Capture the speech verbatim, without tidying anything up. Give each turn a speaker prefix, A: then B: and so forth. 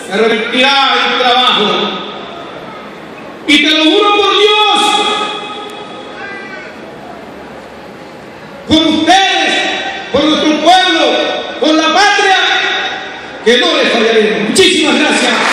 A: se revertirá el trabajo. Y te lo juro por Dios, por ustedes, por nuestro pueblo, por la patria, que no les fallaremos. Muchísimas gracias.